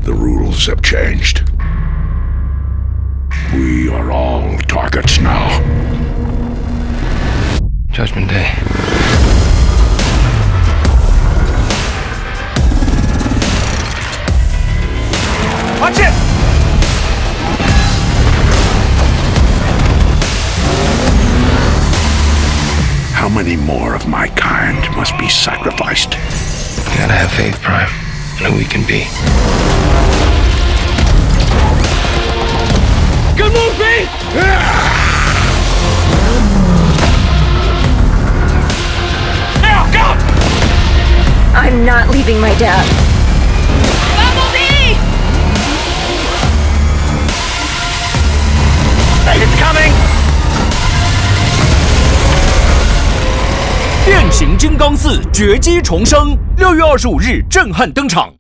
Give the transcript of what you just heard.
The rules have changed. We are all targets now. Judgment Day. Watch it! How many more of my kind must be sacrificed? You gotta have faith, Prime, in who we can be. Good move, B! Now, go! I'm not leaving my dad. Bumblebee! It's coming! 变形金刚4绝迹重生，6月25日震撼登场。